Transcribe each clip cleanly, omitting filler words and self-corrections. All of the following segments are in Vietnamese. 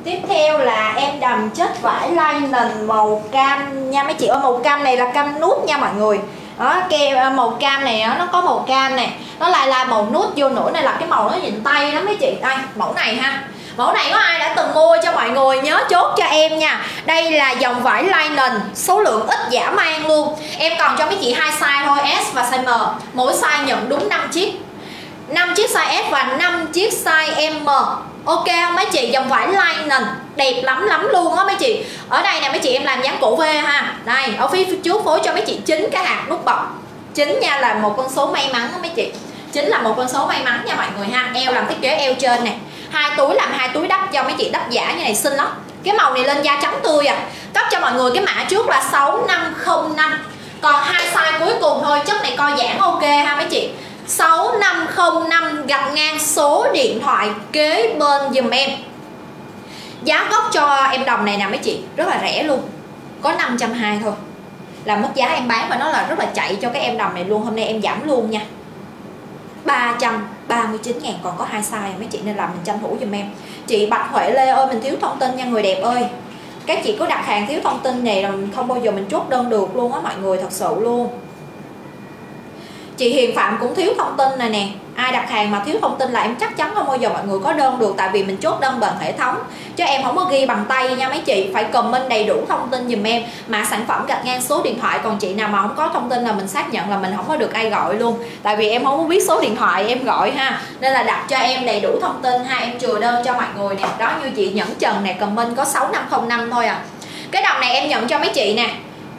Tiếp theo là em đầm chất vải linen màu cam nha mấy chị ơi. Màu cam này là cam nút nha mọi người. Đó, màu cam này nó có màu cam này, nó lại là màu nút vô nữa, này là cái màu nó nhìn tay lắm mấy chị. Đây, mẫu này ha. Mẫu này có ai đã từng mua cho mọi người nhớ chốt cho em nha. Đây là dòng vải linen, số lượng ít dã man luôn. Em còn cho mấy chị 2 size thôi, S và size M. Mỗi size nhận đúng 5 chiếc. 5 chiếc size S và 5 chiếc size M. Ok không mấy chị? Dòng vải linen đẹp lắm luôn á mấy chị. Ở đây nè mấy chị, em làm dáng cổ V ha. Đây, ở phía trước phối cho mấy chị 9 cái hạt nút bọc. 9 nha, là một con số may mắn đó mấy chị. 9 là một con số may mắn nha mọi người ha. Eo làm thiết kế eo trên này. 2 túi làm 2 túi đắp cho mấy chị, đắp giả như này xinh lắm. Cái màu này lên da trắng tươi à. Cấp cho mọi người cái mã trước là 6505. Còn 2 size cuối cùng thôi, chất này co giãn ok ha mấy chị. 6505 gạch ngang số điện thoại kế bên dùm em. Giá gốc cho em đồng này nè mấy chị, rất là rẻ luôn, có 520 thôi là mức giá em bán, và nó là rất là chạy cho cái em đồng này luôn. Hôm nay em giảm luôn nha, 339.000, còn có 2 size mấy chị, nên là mình tranh thủ dùm em. Chị Bạch Huệ Lê ơi, mình thiếu thông tin nha người đẹp ơi. Các chị có đặt hàng thiếu thông tin này là không bao giờ mình chốt đơn được luôn á mọi người, thật sự luôn. Chị Hiền Phạm cũng thiếu thông tin này nè. Ai đặt hàng mà thiếu thông tin là em chắc chắn không bao giờ mọi người có đơn được. Tại vì mình chốt đơn bằng hệ thống, chứ em không có ghi bằng tay nha mấy chị. Phải comment đầy đủ thông tin dùm em, mã sản phẩm gạch ngang số điện thoại. Còn chị nào mà không có thông tin là mình xác nhận là mình không có được ai gọi luôn. Tại vì em không có biết số điện thoại em gọi ha. Nên là đặt cho em đầy đủ thông tin ha. Em chừa đơn cho mọi người nè. Đó, như chị Nhẫn Trần nè, comment có 6505 thôi à. Cái đồng này em nhận cho mấy chị nè,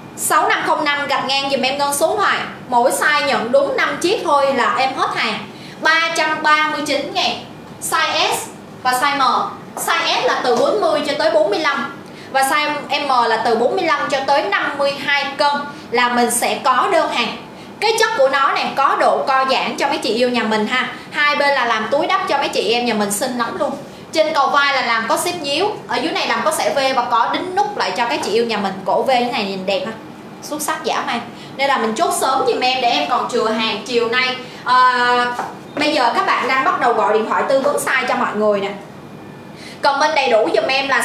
6505 gạch ngang dùm em ngân số điện thoại. Mỗi size nhận đúng 5 chiếc thôi là em hết hàng. 339.000. Size S và size M. Size S là từ 40 cho tới 45 và size M là từ 45 cho tới 52 cân là mình sẽ có đơn hàng. Cái chất của nó này có độ co giãn cho mấy chị yêu nhà mình ha. Hai bên là làm túi đắp cho mấy chị em nhà mình xinh lắm luôn. Trên cầu vai là làm có xếp nhíu, ở dưới này làm có xẻ V và có đính nút lại cho các chị yêu nhà mình. Cổ V như này nhìn đẹp ha, xuất sắc dã man. Nên là mình chốt sớm giùm em để em còn chừa hàng chiều nay. Bây giờ các bạn đang bắt đầu gọi điện thoại tư vấn size cho mọi người nè. Comment đầy đủ dùm em là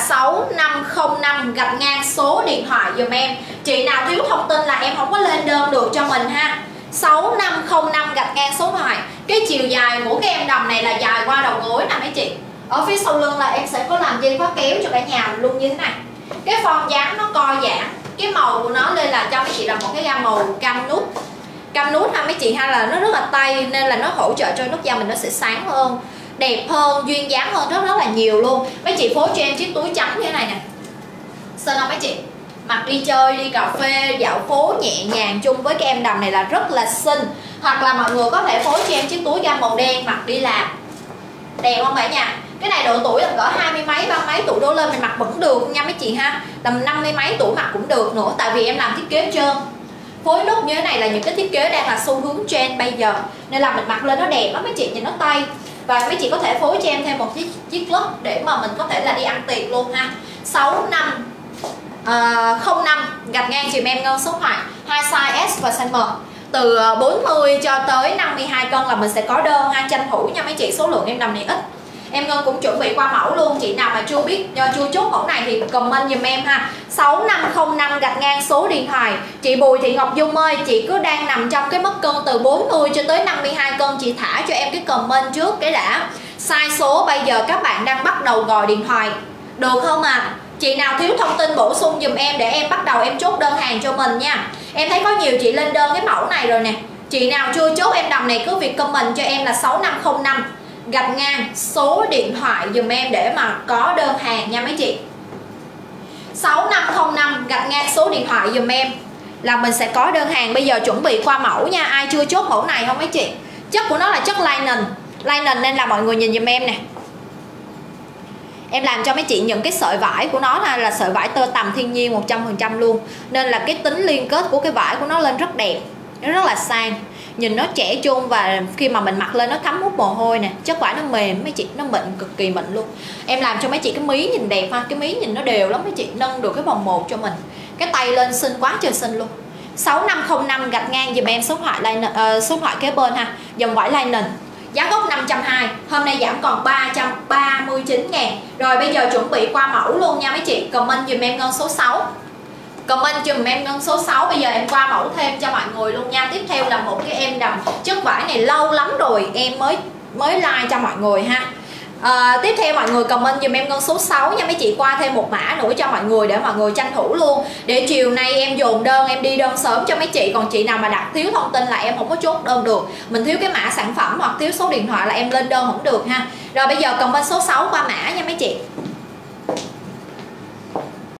6505 gạch ngang số điện thoại dùm em. Chị nào thiếu thông tin là em không có lên đơn được cho mình ha. 6505 gạch ngang số điện thoại. Cái chiều dài của cái em đầm này là dài qua đầu gối nè mấy chị. Ở phía sau lưng là em sẽ có làm dây khóa kéo cho cả nhà luôn như thế này. Cái form dáng nó co giãn. Cái màu của nó lên là cho mấy chị là một cái gam màu cam nút. Cam nút ha mấy chị ha, là nó rất là tay, nên là nó hỗ trợ cho nút da mình nó sẽ sáng hơn, đẹp hơn, duyên dáng hơn rất là nhiều luôn. Mấy chị phối cho em chiếc túi trắng như thế này nè, xinh không mấy chị? Mặc đi chơi, đi cà phê, dạo phố nhẹ nhàng chung với cái em đầm này là rất là xinh. Hoặc là mọi người có thể phối cho em chiếc túi gam màu đen mặc đi làm, đẹp không cả nhà? Cái này độ tuổi là cỡ 20 mấy, 30 mấy tuổi đổ lên mình mặc vẫn được nha mấy chị ha. Tầm 50 mấy tuổi mặc cũng được nữa, tại vì em làm thiết kế trơn. Phối nút như thế này là những cái thiết kế đang là xu hướng trend bây giờ, nên là mình mặc lên nó đẹp lắm mấy chị, nhìn nó tay. Và mấy chị có thể phối cho em thêm một chiếc lót để mà mình có thể là đi ăn tiệc luôn ha. 6505 gạch ngang dùm em ngân số điện thoại, 2 size S và size M. Từ 40 cho tới 52 cân là mình sẽ có đơn ha, tranh thủ nha mấy chị, số lượng em đầm này ít. Em Ngân cũng chuẩn bị qua mẫu luôn. Chị nào mà chưa biết, chưa chốt mẫu này thì comment dùm em ha. 6505 gạch ngang số điện thoại. Chị Bùi Thị Ngọc Dung ơi, chị cứ đang nằm trong cái mức cân từ 40 cho tới 52 cân, chị thả cho em cái comment trước cái đã. Sai số bây giờ các bạn đang bắt đầu gọi điện thoại, được không ạ? Chị nào thiếu thông tin bổ sung dùm em để em bắt đầu em chốt đơn hàng cho mình nha. Em thấy có nhiều chị lên đơn cái mẫu này rồi nè. Chị nào chưa chốt em đầm này cứ việc comment cho em là 6505 gạch ngang số điện thoại dùm em để mà có đơn hàng nha mấy chị. 6505 gạch ngang số điện thoại dùm em là mình sẽ có đơn hàng. Bây giờ chuẩn bị qua mẫu nha. Ai chưa chốt mẫu này không mấy chị? Chất của nó là chất linen nên là mọi người nhìn dùm em nè. Em làm cho mấy chị những cái sợi vải của nó là sợi vải tơ tằm thiên nhiên 100% luôn. Nên là cái tính liên kết của cái vải của nó lên rất đẹp, nó rất là sang, nhìn nó trẻ trung, và khi mà mình mặc lên nó thấm hút mồ hôi nè. Chất vải nó mềm mấy chị, nó mịn, cực kỳ mịn luôn. Em làm cho mấy chị cái mí nhìn đẹp ha, cái mí nhìn nó đều lắm mấy chị, nâng được cái vòng một cho mình. Cái tay lên xinh quá trời xinh luôn. 6505 gạch ngang dùm em số điện thoại kế bên ha, dòng vải linen. giá gốc 520, hôm nay giảm còn 339.000. Rồi bây giờ chuẩn bị qua mẫu luôn nha mấy chị. Comment dùm em ngân số 6. Comment dùm em ngân số 6. Bây giờ em qua mẫu thêm cho mọi người luôn nha. Tiếp theo là một cái em đầm chất vải này lâu lắm rồi em mới like cho mọi người ha. Tiếp theo mọi người comment dùm em ngân số 6 nha mấy chị. Qua thêm một mã nữa cho mọi người để mọi người tranh thủ luôn, để chiều nay em dồn đơn, em đi đơn sớm cho mấy chị. Còn chị nào mà đặt thiếu thông tin là em không có chốt đơn được, mình thiếu cái mã sản phẩm hoặc thiếu số điện thoại là em lên đơn không được ha. Rồi bây giờ comment số 6 qua mã nha mấy chị.